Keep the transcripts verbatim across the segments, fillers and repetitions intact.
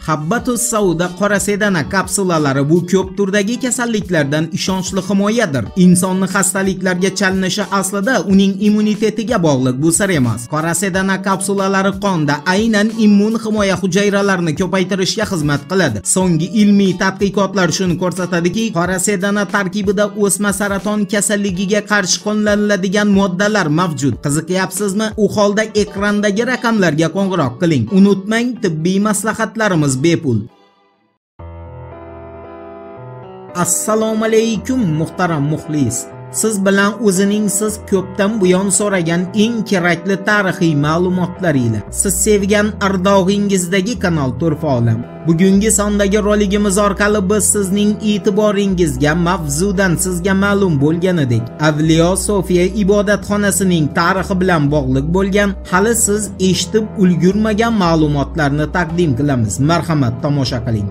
Habbatus Sauda qora sedana kapsulalari bu ko'p turdagi kasalliklardan ishonchli himoyadir. Insonni xastaliklarga chalinishi aslida uning immunitetiga bog'liq, bu sir emas. Qora sedana kapsulalari qonda aynan immun himoya hujayralarini ko'paytirishga xizmat qiladi. So'nggi ilmiy tadqiqotlar shuni ko'rsatadiki, qora sedana tarkibida o'sma saraton kasalligiga qarshi qo'llaniladigan moddalar mavjud. Qiziqyapsizmi? U holda ekrandagi raqamlarga qo'ng'iroq qiling. Unutmang, tibbiy maslahatlarimiz bepul. Assalomu alaykum muhtaram muxlis. Siz bilan o'zining siz ko'pdan buyon so'ragan eng kerakli tarixiy ma'lumotlar ila siz sevgan ardog'ingizdagi kanal Turfa olam. Bugungi sondagi roligimiz orqali biz sizning e'tiboringizga mavzudan sizga ma'lum bo'lganidek Avliyo Sofiya ibodatxonasining tarixi bilan bog'liq bo'lgan hali siz eshitib ulgurmagan ma'lumotlarni taqdim qilamiz. Marhamat, tomosha qiling.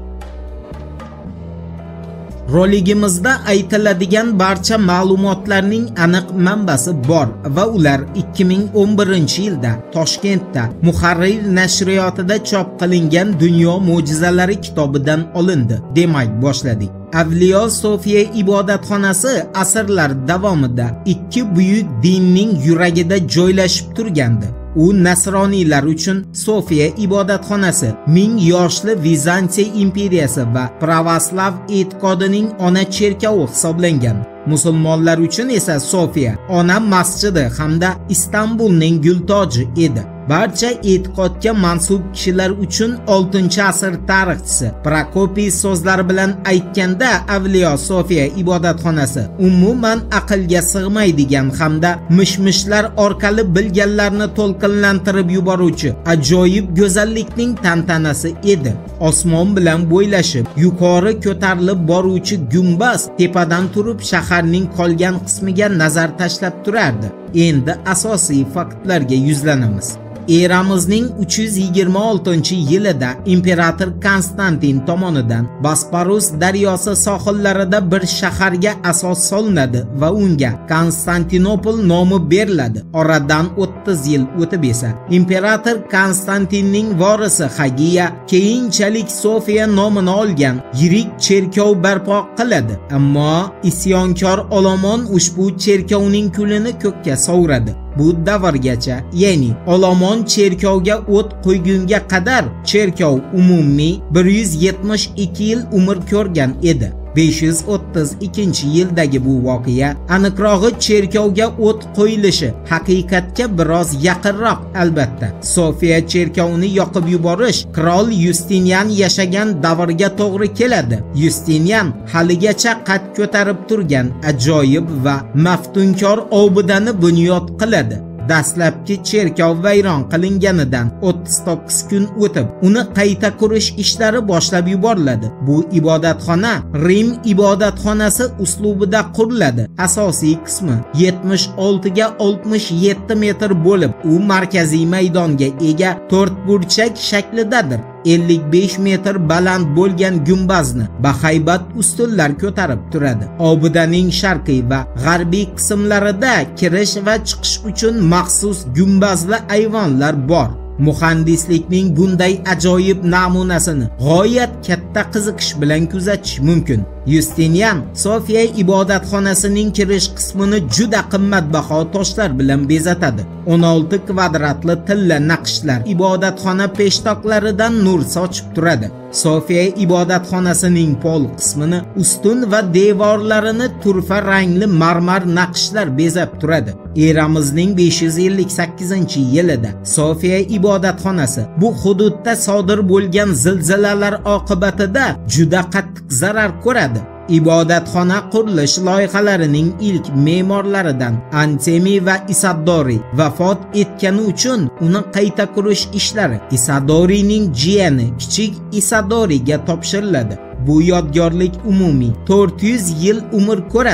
Roligimizda aytiladigan barcha ma'lumotlarning aniq manbasi bor va ular ikki ming o'n birinchi yilda Toshkentda Muharrir nashriyotida chop qilingan Dunyo mo'jizalari kitobidan olindi. Demak, boshladik. Avliyo Sofiya ibodatxonasi asrlar davomida ikki buyuk dinning yuragida joylashib turgandi. U nasroniylar uchun Sofiya ibodatxonasi ming yoshli Vizantiya imperiyasi va pravoslav e'tiqodining ona cherkovi hisoblangan. Musulmonlar uchun esa Sofiya ona masjidi hamda Istanbulning gultoji edi. Barcha e'tiqodga mansub kishilar uchun oltinchi asr tarixchisi Prokopiy so'zlari bilan aytganda Avliyo Sofiya ibodatxonasi umuman aqlga sig'maydigan hamda mishmishlar orqali bilganlarni to'lqinlantirib yuboruvchi ajoyib go'zallikning tantanasi edi. Osmon bilan bo'ylashib, yuqori ko'tarilib boruvchi gumbaz tepadan turib shaharning qolgan qismiga nazar tashlab turardi. Endi asosiy faktlarga yuzlanamiz. Eramizning uch yuz yigirma oltinchi yilida imperator Konstantin tomonidan Bosporus daryosi sohillarida bir shaharga asos solinadi va unga Konstantinopol nomi beriladi. Oradan o'ttiz yil o'tib esa imperator Konstantinning vorisi Hagiya keyinchalik Sofiya nomini olgan yirik cherkov barpo qiladi. Ammo isyonkor Olomon ushbu cherkovning kulini ko'kka sovuradi. Bu davrgacha, ya'ni Olomon cherkovga o't qo'ygunga qadar cherkov umumiy bir yuz yetmish ikki yil umr ko'rgan edi. besh yuz o'ttiz ikkinchi yildagi bu voqea, aniqrog'i cherkovga o't qo'yilishi haqiqatga biroz yaqinroq albatta. Sofiya cherkovini yoqib yuborish qirol Yustinian yashagan davrga to'g'ri keladi. Yustinian haligacha qad ko'tarib turgan ajoyib va maftunkor obidani bunyod qiladi. Dastlabki cherkov vayron qilinganidan o'ttiz to'qqiz kun o'tib, uni qayta qurish ishlari boshlab yuboriladi. Bu ibodatxona Rim ibodatxonasi uslubida quriladi. Asosiy qismi yetmish olti ga oltmish yetti metr bo'lib, u markaziy maydonga ega to'rt burchak shaklidadir. ellik besh metr baland bo'lgan gumbazni bahaybat ustunlar ko'tarib turadi. Obidaning sharqiy va g'arbiy qismlarida kirish va chiqish uchun maxsus gumbazli ayvonlar bor. Muhandislikning bunday ajoyib namunasini g'oyat katta qiziqish bilan kuzatish mumkin. Yustinian Sofiya ibodatxonasining kirish qismini juda qimmatbaho toshlar bilan bezatadi. o'n olti kvadratli tilla naqshlar ibodatxona peshtoqlaridan nur sochib turadi. Sofiya ibodatxonasining pol qismini, ustun va devorlarini turfa rangli marmar naqshlar bezab turadi. Eramizning besh yuz ellik sakkizinchi yilida Sofiya ibodatxonasi bu hududda sodir bo'lgan zilzilalar oqibatida juda qattiq zarar ko'radi. Ibodatxona qurilish loyihalarining ilk me'morlaridan Antemi va Isadori vafot etgani uchun uni qayta qurish ishlari Isadorining jiyani kichik Isadoriga topshiriladi. Bu yodgorlik umumiy to'rt yuz yil umr ko'radi.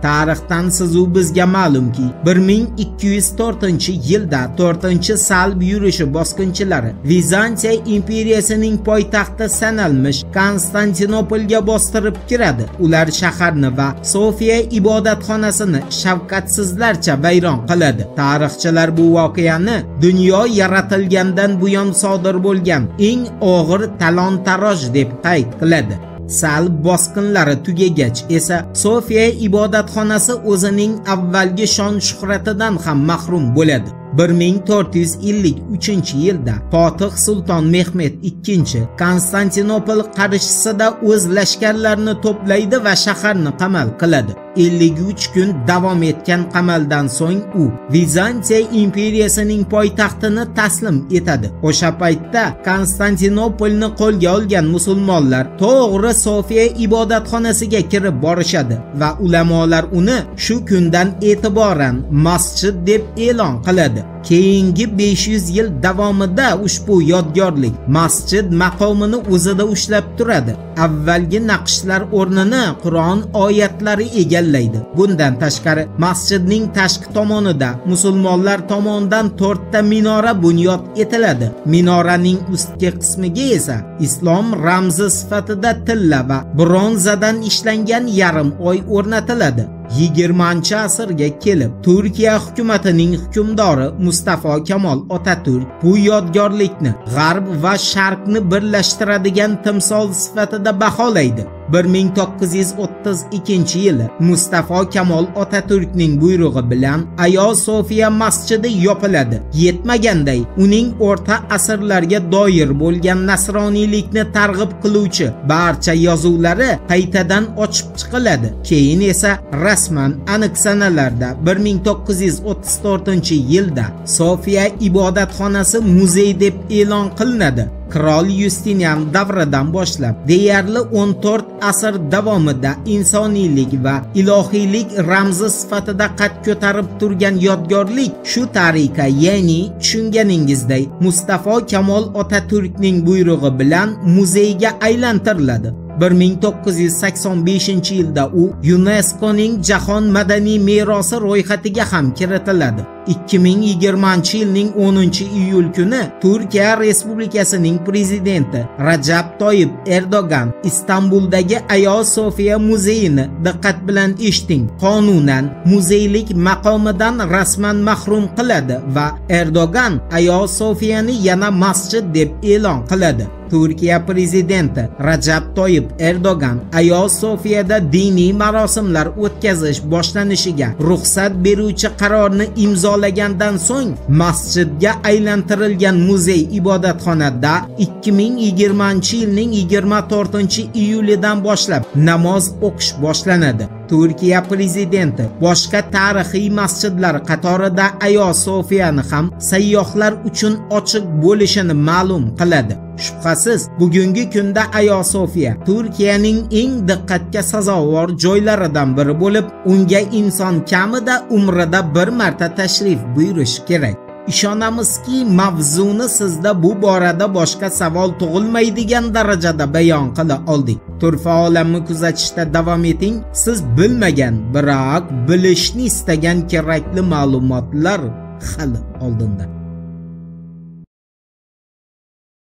Tarixdan sizu bizga ma'lumki, bir ming ikki yuz to'rtinchi yilda to'rtinchi salb yurishi bosqinchilari Vizantiya imperiyasining poytaxti sanalmish Konstantinopolga bostirib kiradi. Ular shaharni va Sofiya ibodatxonasini shafqatsizlarcha vayron qiladi. Tarixchilar bu voqeani dunyo yaratilgandan buyon sodir bo'lgan eng og'ir talon-taroj deb qayd qiladi. Salb bosqinlari tugagach esa Sofiya ibodatxonasi o'zining avvalgi shon-shuhratidan ham mahrum bo'ladi. bir ming to'rt yuz ellik uchinchi yilda Fotih Sulton Mehmet ikkinchi Konstantinopol qarshisida o'z lashkarlarini to'playdi va shaharni qamal qiladi. ellik uch kun davom etgan qamaldan so'ng u Vizantiya imperiyasining poytaxtini taslim etadi. O'sha paytda Konstantinopolni qo'lga olgan musulmonlar to'g'ri Sofiya ibodatxonasiga kirib borishadi va ulamolar uni shu kundan e'tiboran masjid deb e'lon qiladi. Keyingi besh yuz yil davomida ushbu yodgorlik masjid maqomini o'zida ushlab turadi. Avvalgi naqshlar o'rnini Qur'on oyatlari egallaydi. Bundan tashqari masjidning tashqi tomonida musulmonlar tomonidan to'rtta minora bunyod etiladi. Minoraning ustki qismiga esa islom ramzi sifatida tilla va bronzadan ishlangan yarim oy o'rnatiladi. yigirmanchi asrga kelib Turkiya hukumatining hukmdori Mustafa Kemal Atatürk bu yodgorlikni G'arb va Sharqni birlashtiradigan timsol sifatida baholaydi. bir ming to'qqiz yuz o'ttiz ikkinchi yili Mustafa Kemal Atatürkning buyrug'i bilan Ayo Sofiya masjidi yopiladi. Yetmaganday uning o'rta asrlarga doir bo'lgan nasroniylikni targ'ib qiluvchi barcha yozuvlari qaytadan ochib chiqiladi. Keyin esa rasman aniq sanalarda bir ming to'qqiz yuz o'ttiz to'rtinchi yilda Sofiya ibodatxonasi muzey deb e'lon qilinadi. Qirol Yustinian davridan boshlab deyarli o'n to'rt asr davomida insoniylik va ilohiylik ramzi sifatida qad ko'tarib turgan yodgorlik shu tariqa, ya'ni tushunganingizday Mustafa Kemal Atatürkning buyrug'i bilan muzeyga aylantiriladi. bir ming to'qqiz yuz sakson beshinchi yilda u UNESCOning jahon madaniy merosi ro'yxatiga ham kiritiladi. ikki ming yigirmanchi yilning o'ninchi iyul kuni Turkiya Respublikasining prezidenti Rajab Toyyib Erdogan Istanbuldagi Ayo Sofiya muzeyini diqqat bilan eshiting, qonunan muzeylik maqomidan rasman mahrum qiladi va Erdogan Ayo Sofiyani yana masjid deb e'lon qiladi. Turkiya prezidenti Rajab Toyyib Erdogan Ayo Sofiyada diniy marosimlar o'tkazish boshlanishiga ruxsat beruvchi qarorni imzolagandan so'ng masjidga aylantirilgan muzey ibodatxonada ikki ming yigirmanchi yilning yigirma to'rtinchi iyulidan boshlab namoz o'qish boshlanadi. Turkiya prezidenti boshqa tarixiy masjidlar qatorida Ayo Sofiyani ham sayyohlar uchun ochiq bo'lishini ma'lum qiladi. Shubhasiz, bugungi kunda Ayo Sofiya Turkiyaning eng diqqatga sazovor joylaridan biri bo'lib, unga inson kamida umrida bir marta tashrif buyurish kerak. Ishonamizki, mavzuni sizda bu borada boshqa savol tug'ilmaydigan darajada bayon qila oldik. Turfa olamni kuzatishda davom eting. Siz bilmagan, biroq bilishni istagan kerakli ma'lumotlar hali oldinda.